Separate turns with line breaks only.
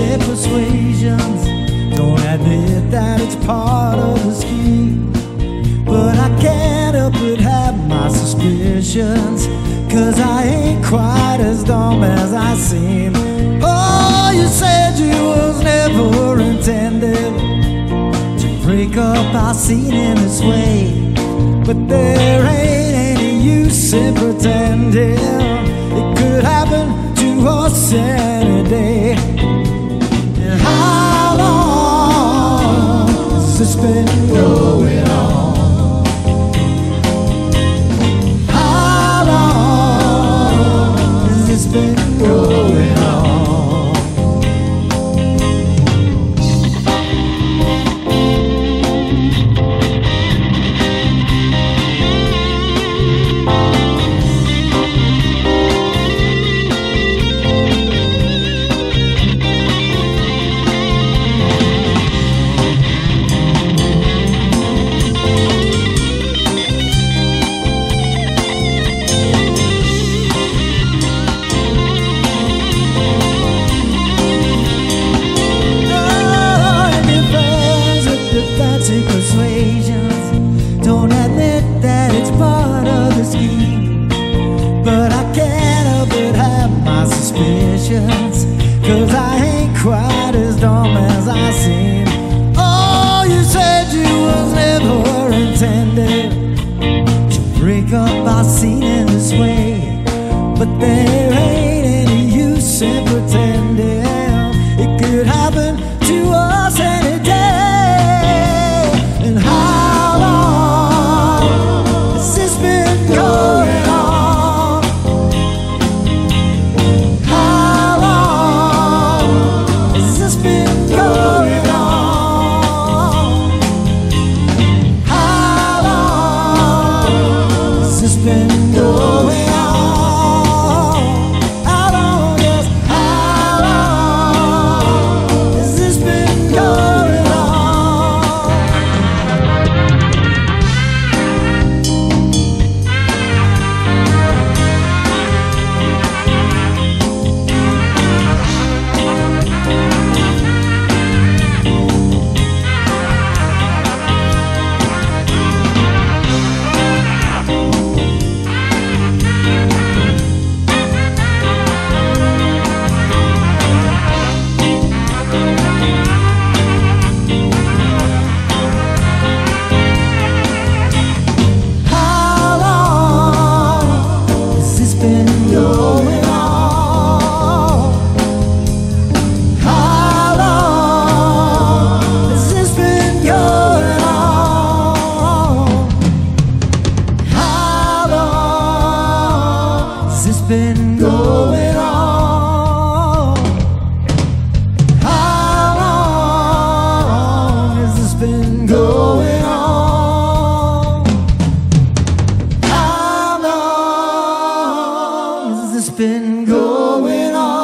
fancy persuasions don't admit that it's part of the scheme. But I can't help but have my suspicions, 'cause I ain't quite as dumb as I seem. Oh, you said you was never intended to break up our scene in this way, but there ain't any use in pretending it could happen to us any day. And how long has this been going on? Been going on. Persuasions don't admit that it's part of the scheme, but I can't help but have my suspicions, 'cause I ain't quite as dumb as I seem. Oh, you said you was never intended to break up our scene in this way, but there ain't any use in pretending it could happen to us any day. Been going on? How long has this been going on? How long has this been going on?